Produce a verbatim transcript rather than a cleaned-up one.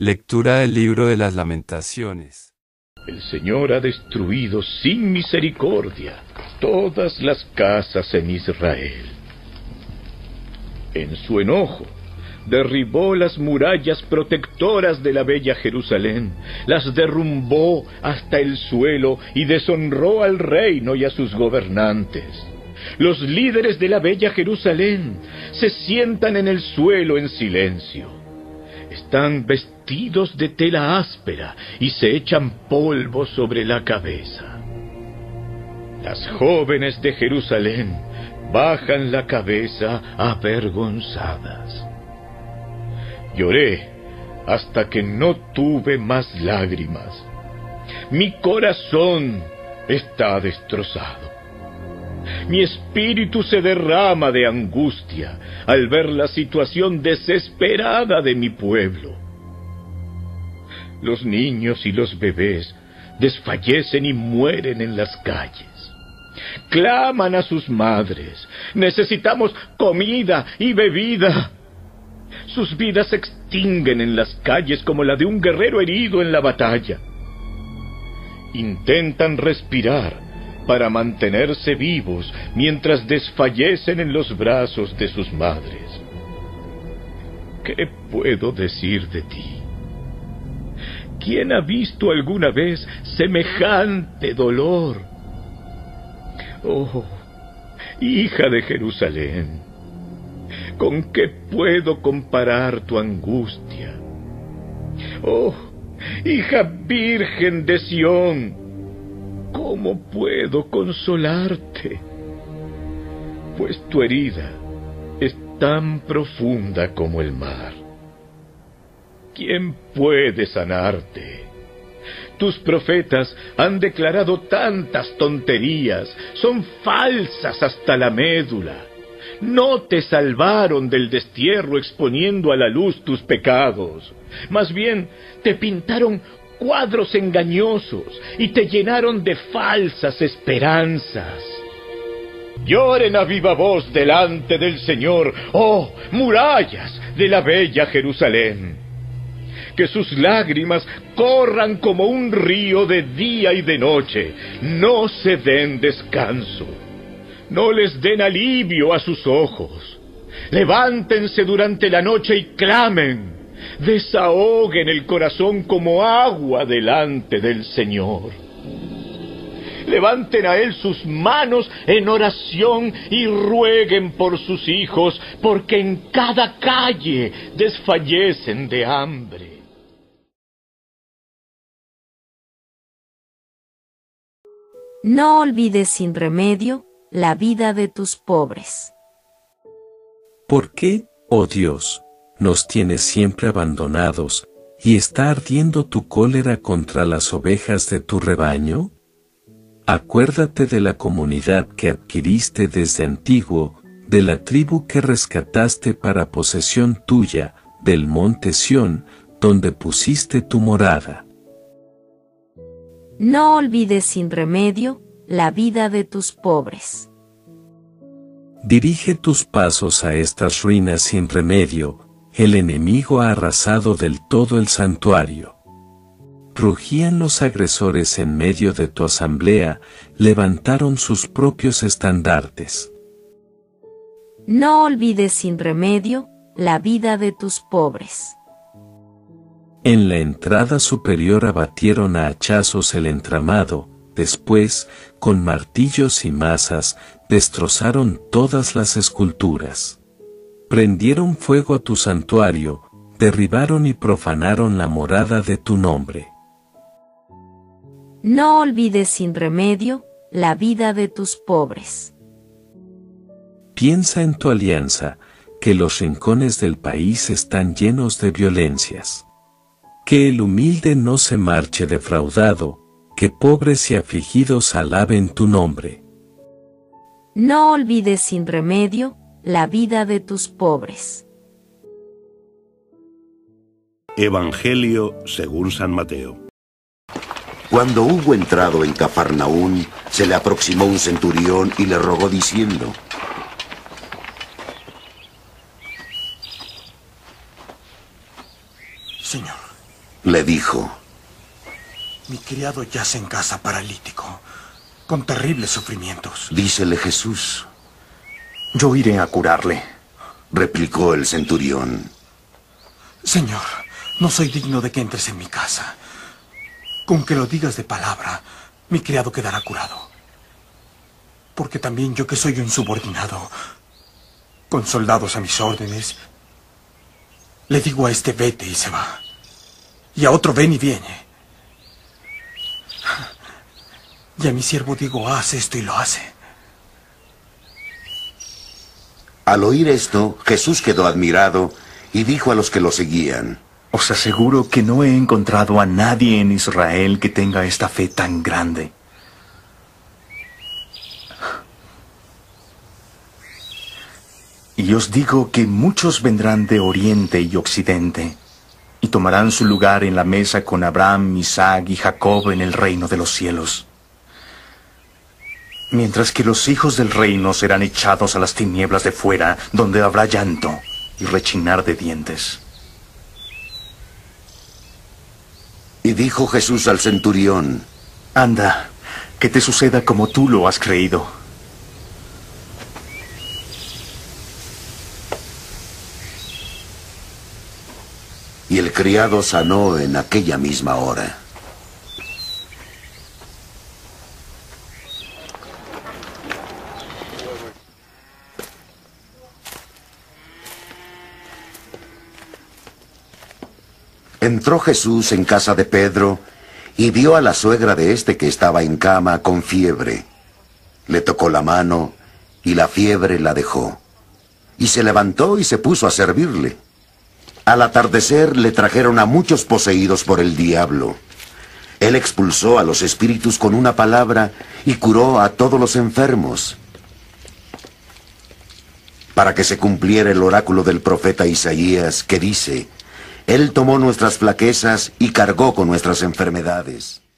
Lectura del libro de las Lamentaciones. El Señor ha destruido sin misericordia todas las casas en Israel. En su enojo, derribó las murallas protectoras de la bella Jerusalén, las derrumbó hasta el suelo y deshonró al reino y a sus gobernantes. Los líderes de la bella Jerusalén se sientan en el suelo en silencio. Están vestidos de tela áspera y se echan polvo sobre la cabeza. Las jóvenes de Jerusalén bajan la cabeza avergonzadas. Lloré hasta que no tuve más lágrimas. Mi corazón está destrozado. Mi espíritu se derrama de angustia al ver la situación desesperada de mi pueblo. Los niños y los bebés desfallecen y mueren en las calles. Claman a sus madres: necesitamos comida y bebida. Sus vidas se extinguen en las calles como la de un guerrero herido en la batalla. Intentan respirar para mantenerse vivos mientras desfallecen en los brazos de sus madres. ¿Qué puedo decir de ti? ¿Quién ha visto alguna vez semejante dolor? Oh, hija de Jerusalén, ¿con qué puedo comparar tu angustia? Oh, hija virgen de Sión, ¿cómo puedo consolarte? Pues tu herida es tan profunda como el mar. ¿Quién puede sanarte? Tus profetas han declarado tantas tonterías, son falsas hasta la médula. No te salvaron del destierro exponiendo a la luz tus pecados. Más bien, te pintaron cuadros engañosos y te llenaron de falsas esperanzas. Lloren a viva voz delante del Señor, oh murallas de la bella Jerusalén. Que sus lágrimas corran como un río de día y de noche, no se den descanso, no les den alivio a sus ojos. Levántense durante la noche y clamen, desahoguen el corazón como agua delante del Señor. Levanten a Él sus manos en oración y rueguen por sus hijos, porque en cada calle desfallecen de hambre. No olvides sin remedio la vida de tus pobres. ¿Por qué, oh Dios, nos tienes siempre abandonados, y está ardiendo tu cólera contra las ovejas de tu rebaño? Acuérdate de la comunidad que adquiriste desde antiguo, de la tribu que rescataste para posesión tuya, del monte Sión, donde pusiste tu morada. No olvides sin remedio la vida de tus pobres. Dirige tus pasos a estas ruinas sin remedio, el enemigo ha arrasado del todo el santuario. Rugían los agresores en medio de tu asamblea, levantaron sus propios estandartes. No olvides sin remedio la vida de tus pobres. En la entrada superior abatieron a hachazos el entramado, después, con martillos y mazas, destrozaron todas las esculturas. Prendieron fuego a tu santuario, derribaron y profanaron la morada de tu nombre. No olvides sin remedio la vida de tus pobres. Piensa en tu alianza, que los rincones del país están llenos de violencias. Que el humilde no se marche defraudado, que pobres y afligidos alaben tu nombre. No olvides sin remedio la vida de tus pobres. Evangelio según San Mateo. Cuando hubo entrado en Cafarnaún, se le aproximó un centurión y le rogó diciendo: Señor, Le dijo: Mi criado yace en casa paralítico, con terribles sufrimientos. Dícele Jesús: Yo iré a curarle, replicó el centurión. Señor, no soy digno de que entres en mi casa. Con que lo digas de palabra, mi criado quedará curado. Porque también yo, que soy un subordinado, con soldados a mis órdenes, le digo a este: vete, y se va. Y a otro: ven, y viene. Y a mi siervo digo: haz esto, y lo hace. Al oír esto, Jesús quedó admirado y dijo a los que lo seguían: Os aseguro que no he encontrado a nadie en Israel que tenga esta fe tan grande. Y os digo que muchos vendrán de oriente y occidente, y tomarán su lugar en la mesa con Abraham, Isaac y Jacob en el reino de los cielos. Mientras que los hijos del reino serán echados a las tinieblas de fuera, donde habrá llanto y rechinar de dientes. Y dijo Jesús al centurión: Anda, que te suceda como tú lo has creído. Y el criado sanó en aquella misma hora. Entró Jesús en casa de Pedro y vio a la suegra de éste que estaba en cama con fiebre. Le tocó la mano y la fiebre la dejó. Y se levantó y se puso a servirle. Al atardecer le trajeron a muchos poseídos por el diablo. Él expulsó a los espíritus con una palabra y curó a todos los enfermos, para que se cumpliera el oráculo del profeta Isaías, que dice: Él tomó nuestras flaquezas y cargó con nuestras enfermedades.